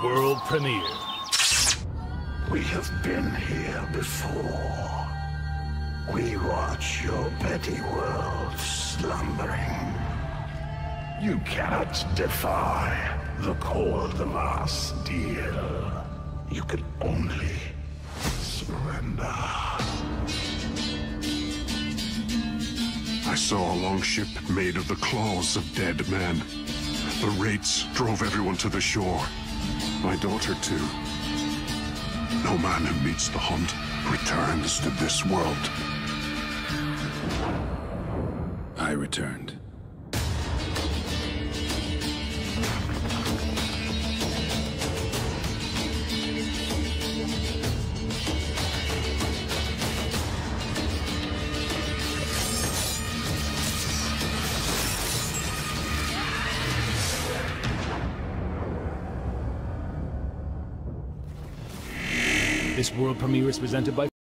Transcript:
world premiere. We have been here before. We watch your petty world slumbering. You cannot defy the cold of our steel. You can only surrender. I saw a longship made of the claws of dead men. The wraiths drove everyone to the shore. My daughter, too. No man who meets the hunt returns to this world. I returned. This world premiere is presented by